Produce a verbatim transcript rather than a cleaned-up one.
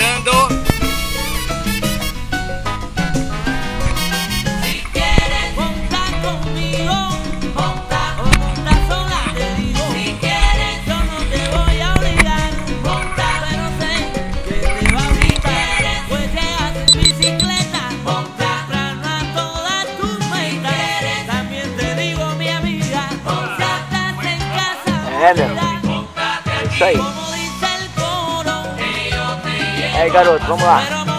bailando. Si quieres montar conmigo, monta o monta sola, te digo. Si quieres, yo no te voy a obligar, monta, pero sé que te va a gustar. Pues llegas en bicicleta, monta, plano a todas tus metas. También te digo, mi amiga, si estás en casa, É isso aí. como dice el coro, que yo te llevo. Aí, garoto, vamos lá. Pero